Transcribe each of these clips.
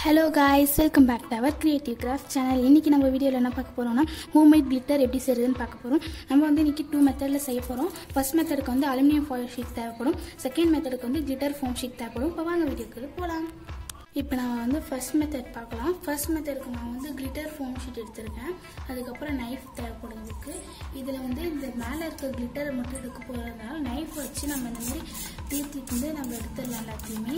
Hello guys, welcome back to our Creative Craft channel. இன்னைக்கு நம்ம வீடியோல என்ன பார்க்க போறோம்னா ஹோம்மேட் கிளிட்டர் எப்படி செய்யறதுன்னு பார்க்க போறோம். நம்ம வந்து இன்னைக்கு 2 மெத்தட்ல செய்ய போறோம். ஃபர்ஸ்ட் மெத்தடுக்கு வந்து அலுமினியம் foil sheet தேவைப்படும். செகண்ட் மெத்தடுக்கு வந்து கிளிட்டர் foam sheet தேவைப்படும். இப்போ வாங்க வீடியோக்குள்ள போலாம். இப்போ நான் வந்து ஃபர்ஸ்ட் மெத்தட் பார்க்கலாம். ஃபர்ஸ்ட் மெத்தடுக்கு நான் வந்து கிளிட்டர் foam sheet எடுத்துர்க்கேன். அதுக்கு அப்புறம் நைஃப் தேவைப்படும் இதுக்கு. இதுல வந்து இந்த மேல இருக்க கிளிட்டரை மட்டும் எடுக்க போறதுனால நைஃப் வச்சு நம்ம இந்த மாதிரி தீர்த்திட்டு நம்ம எடுத்துறலாம் எல்லாத்தையுமே.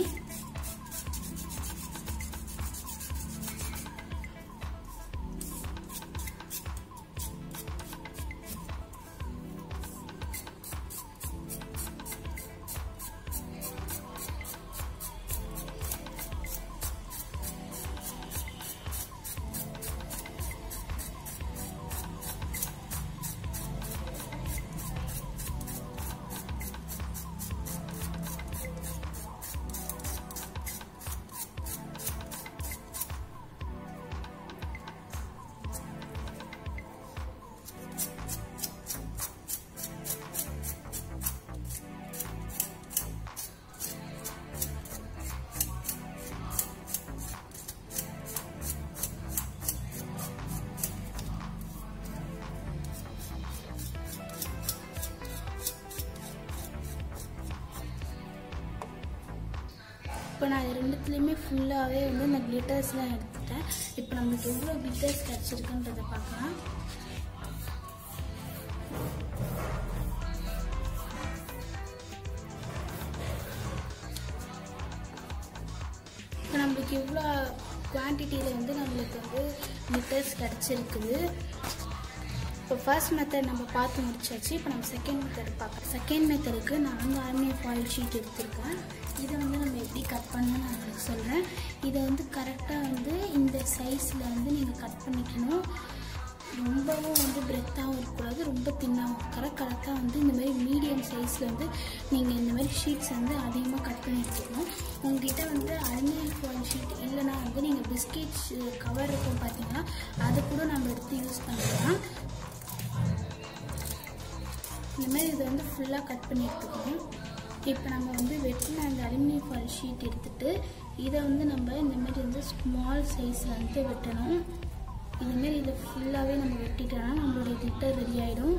இப்போ நான் ரெண்டுத்துலேயுமே ஃபுல்லாகவே வந்து இந்த கிளிட்டர்ஸ்லாம் எடுத்துட்டேன். இப்போ நம்மளுக்கு எவ்வளோ கிளிட்டர்ஸ் கிடச்சிருக்குன்றதை பார்க்கலாம். இப்போ நம்மளுக்கு எவ்வளோ குவான்டிட்டியில் வந்து நம்மளுக்கு வந்து கிளிட்டர்ஸ் கிடச்சிருக்குது. இப்போ ஃபர்ஸ்ட் மெத்தட் நம்ம பார்த்து முடிச்சாச்சு. இப்போ நம்ம செகண்ட் மெத்தட் பார்க்கலாம். செகண்ட் மெத்தடுக்கு நான் வந்து அலுமினியம் ஃபாயில் ஷீட் எடுத்திருக்கேன். இதை வந்து நம்ம எப்படி கட் பண்ணணும்னு நான் உங்களுக்கு சொல்கிறேன். இதை வந்து கரெக்டாக வந்து இந்த சைஸில் வந்து நீங்கள் கட் பண்ணிக்கணும். ரொம்பவும் வந்து பிரெத்தாகவும் இருக்கக்கூடாது, ரொம்ப தின்னாகவும் கரெக்டாக வந்து இந்த மாதிரி மீடியம் சைஸில் வந்து நீங்கள் இந்த மாதிரி ஷீட்ஸ் வந்து அதிகமாக கட் பண்ணி வச்சுக்கணும். உங்கள்கிட்ட வந்து அலுமினியம் ஃபாயில் ஷீட் இல்லைனா வந்து நீங்கள் பிஸ்கெட் கவர் இருக்கும் பார்த்தீங்கன்னா அதை கூட நம்ம எடுத்து யூஸ் பண்ணிக்கலாம். இந்த மாதிரி இதை வந்து ஃபுல்லாக கட் பண்ணி எடுத்துக்கணும். இப்போ நம்ம வந்து வெட்டின அந்த அலுமினியம் ஃபாயில் ஷீட் எடுத்துகிட்டு இதை வந்து நம்ம இந்த மாதிரி வந்து ஸ்மால் சைஸில் வந்து வெட்டணும். இதுமாரி இதை ஃபுல்லாகவே நம்ம வெட்டிட்டோம்னா நம்மளுடைய கிளிட்டர் ரெடி ஆகிடும்.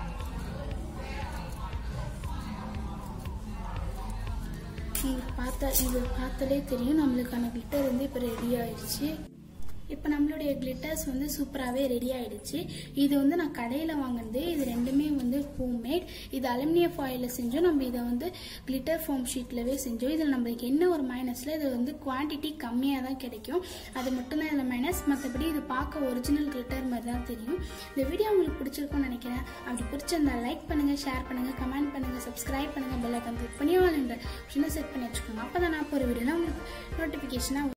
இது பார்த்தாலே தெரியும் நம்மளுக்கான கிளிட்டர் வந்து இப்போ ரெடி ஆயிடுச்சு. இப்போ நம்மளுடைய கிளிட்டர்ஸ் வந்து சூப்பராகவே ரெடி ஆகிடுச்சு. இது வந்து நான் கடையில் வாங்கினது. இது ரெண்டுமே வந்து ஹோம்மேட். இது அலுமினியம் ஃபாயிலில் செஞ்சோம், நம்ம இதை வந்து கிளிட்டர் ஃபோம் ஷீட்லவே செஞ்சோம். இதில் நம்மளுக்கு என்ன ஒரு மைனஸில் இது வந்து குவான்டிட்டி கம்மியாக தான் கிடைக்கும், அது மட்டும்தான் இதில் மைனஸ். மற்றபடி இது பார்க்க ஒரிஜினல் கிளிட்டர் மாதிரி தான் தெரியும். இந்த வீடியோ உங்களுக்கு பிடிச்சிருக்கும்னு நினைக்கிறேன். அப்படி பிடிச்சிருந்தா லைக் பண்ணுங்கள், ஷேர் பண்ணுங்கள், கமெண்ட் பண்ணுங்கள், சப்ஸ்கிரைப் பண்ணுங்கள், பெல் ஐக்கான் கிளிக் பண்ணி ஆல் என்ற ஆப்ஷனை செட் பண்ணி வச்சுக்கோங்க. அப்போ தான் நான் ஒரு வீடியோவில் உங்களுக்கு நோட்டிஃபிகேஷனாக